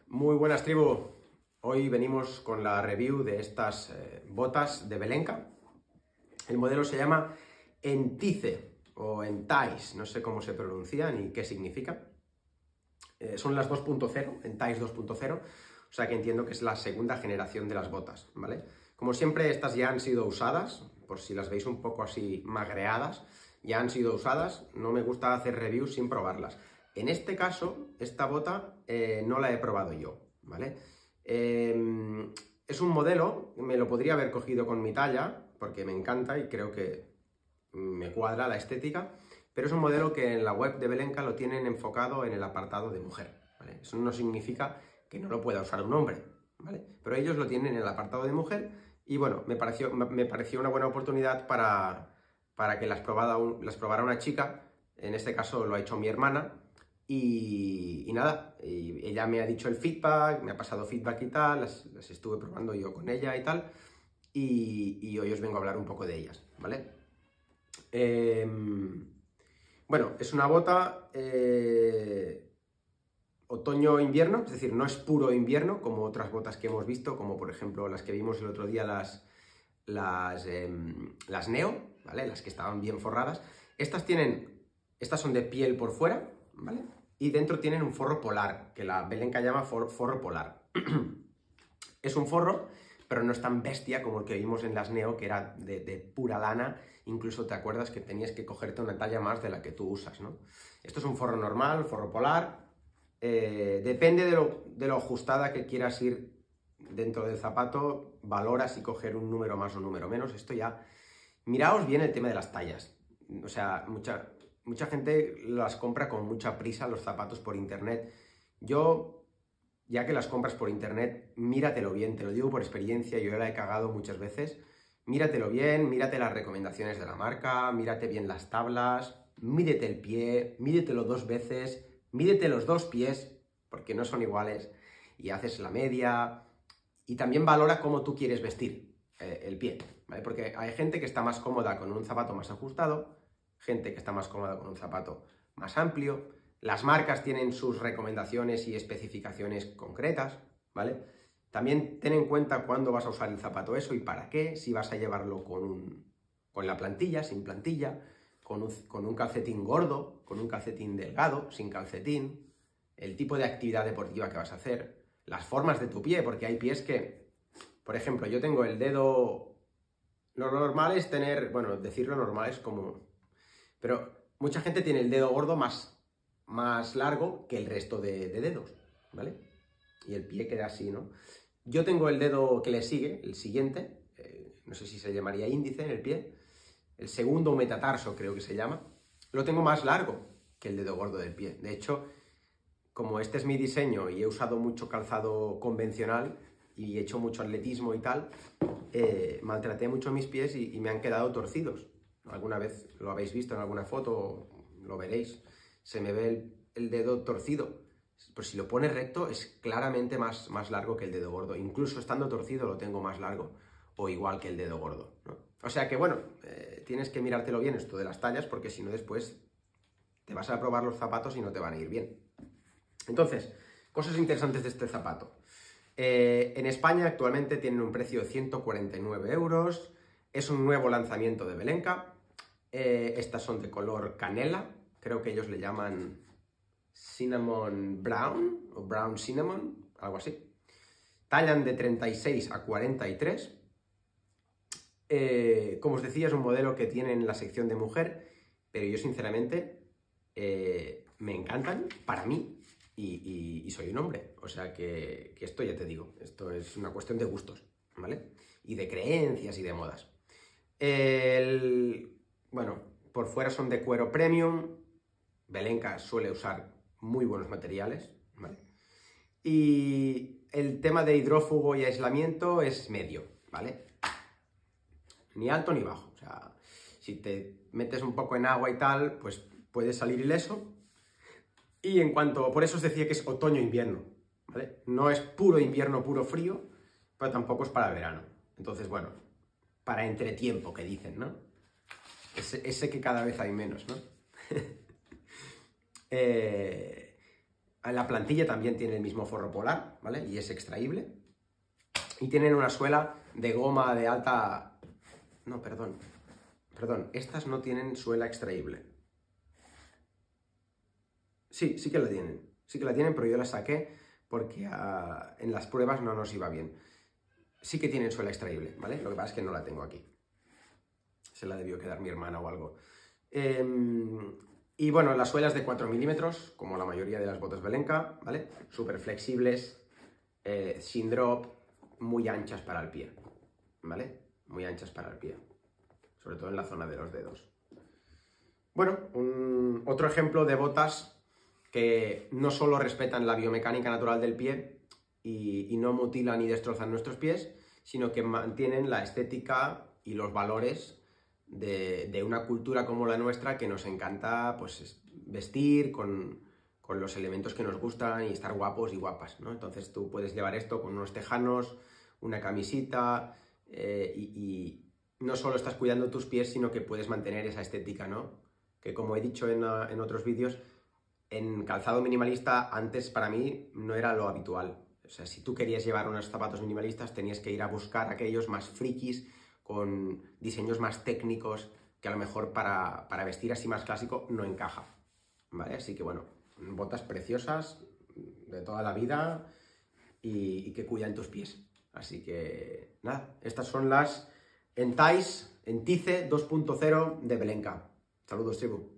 Muy buenas, tribu. Hoy venimos con la review de estas botas de Belenka. El modelo se llama Entice o Entice, no sé cómo se pronuncia ni qué significa. Son las 2.0, Entice 2.0, o sea que entiendo que es la segunda generación de las botas, ¿vale? Como siempre, estas ya han sido usadas, por si las veis un poco así magreadas, ya han sido usadas. No me gusta hacer reviews sin probarlas. En este caso, esta bota no la he probado yo, ¿vale? Es un modelo, me lo podría haber cogido con mi talla, porque me encanta y creo que me cuadra la estética, pero es un modelo que en la web de Belenka lo tienen enfocado en el apartado de mujer, ¿vale? Eso no significa que no lo pueda usar un hombre, ¿vale? Pero ellos lo tienen en el apartado de mujer y bueno, me pareció una buena oportunidad para que las probara una chica. En este caso lo ha hecho mi hermana. Y nada, y ella me ha dicho el feedback, me ha pasado feedback y tal, las estuve probando yo con ella y tal, y hoy os vengo a hablar un poco de ellas, ¿vale? Bueno, es una bota otoño-invierno, es decir, no es puro invierno como otras botas que hemos visto, como por ejemplo las que vimos el otro día, las Neo, ¿vale? Las que estaban bien forradas. Estas son de piel por fuera, ¿vale? Y dentro tienen un forro polar, que la Belenka llama forro polar. Es un forro, pero no es tan bestia como el que vimos en las Neo, que era de pura lana. Incluso te acuerdas que tenías que cogerte una talla más de la que tú usas, ¿no? Esto es un forro normal, forro polar. Depende de lo ajustada que quieras ir dentro del zapato, valora si coger un número más o un número menos. Esto ya... Miraos bien el tema de las tallas. O sea, mucha gente las compra con mucha prisa, los zapatos, por internet. Yo, ya que las compras por internet, míratelo bien, te lo digo por experiencia, yo ya la he cagado muchas veces. Míratelo bien, mírate las recomendaciones de la marca, mírate bien las tablas, mídete el pie, mídetelo 2 veces, mídete los 2 pies, porque no son iguales, y haces la media. Y también valora cómo tú quieres vestir el pie, ¿vale? Porque hay gente que está más cómoda con un zapato más ajustado, gente que está más cómoda con un zapato más amplio. Las marcas tienen sus recomendaciones y especificaciones concretas, ¿vale? También ten en cuenta cuándo vas a usar el zapato eso y para qué, si vas a llevarlo con la plantilla, sin plantilla, con un calcetín gordo, con un calcetín delgado, sin calcetín, el tipo de actividad deportiva que vas a hacer, las formas de tu pie, porque hay pies que, por ejemplo, yo tengo el dedo... Lo normal es tener, bueno, decirlo normal es como... Pero mucha gente tiene el dedo gordo más largo que el resto de dedos, ¿vale? Y el pie queda así, ¿no? Yo tengo el dedo que le sigue, el siguiente, no sé si se llamaría índice en el pie, el segundo metatarso creo que se llama, lo tengo más largo que el dedo gordo del pie. De hecho, como este es mi diseño y he usado mucho calzado convencional y he hecho mucho atletismo y tal, maltraté mucho mis pies y me han quedado torcidos. Alguna vez lo habéis visto en alguna foto, lo veréis, se me ve el dedo torcido. Pues si lo pones recto es claramente más largo que el dedo gordo. Incluso estando torcido lo tengo más largo o igual que el dedo gordo, ¿no? O sea que bueno, tienes que mirártelo bien esto de las tallas, porque si no después te vas a probar los zapatos y no te van a ir bien. Entonces, cosas interesantes de este zapato. En España actualmente tienen un precio de 149 euros. Es un nuevo lanzamiento de Belenka. Estas son de color canela. Creo que ellos le llaman cinnamon brown o brown cinnamon, algo así. Tallan de 36 a 43. Como os decía, es un modelo que tiene en la sección de mujer, pero yo sinceramente me encantan para mí y soy un hombre. O sea que esto ya te digo, esto es una cuestión de gustos, ¿vale? Y de creencias y de modas. Bueno, por fuera son de cuero premium. Belenka suele usar muy buenos materiales, ¿vale? Y el tema de hidrófugo y aislamiento es medio, ¿vale? Ni alto ni bajo. O sea, si te metes un poco en agua y tal, pues puedes salir ileso. Y por eso os decía que es otoño-invierno, ¿vale? No es puro invierno, puro frío, pero tampoco es para verano. Entonces, bueno, para entretiempo, que dicen, ¿no? Ese que cada vez hay menos, ¿no? La plantilla también tiene el mismo forro polar, ¿vale? Y es extraíble. Y tienen una suela de goma de alta... No, perdón. Perdón, estas no tienen suela extraíble. Sí, sí que la tienen. Sí que la tienen, pero yo la saqué porque en las pruebas no nos iba bien. Sí que tienen suela extraíble, ¿vale? Lo que pasa es que no la tengo aquí. Se la debió quedar mi hermana o algo. Y bueno, las suelas de 4 milímetros, como la mayoría de las botas Belenka, ¿vale? Súper flexibles, sin drop, muy anchas para el pie, ¿vale? Muy anchas para el pie, sobre todo en la zona de los dedos. Bueno, otro ejemplo de botas que no solo respetan la biomecánica natural del pie y no mutilan y destrozan nuestros pies, sino que mantienen la estética y los valores de una cultura como la nuestra, que nos encanta pues vestir con los elementos que nos gustan y estar guapos y guapas, ¿no? Entonces tú puedes llevar esto con unos tejanos, una camisita y no solo estás cuidando tus pies, sino que puedes mantener esa estética, ¿no? Que como he dicho en otros vídeos, en calzado minimalista antes para mí no era lo habitual. O sea, si tú querías llevar unos zapatos minimalistas tenías que ir a buscar aquellos más frikis, con diseños más técnicos, que a lo mejor para vestir así más clásico no encaja, ¿vale? Así que bueno, botas preciosas de toda la vida y que cuidan tus pies. Así que nada, estas son las Entice 2.0 de Belenka. Saludos, tribu.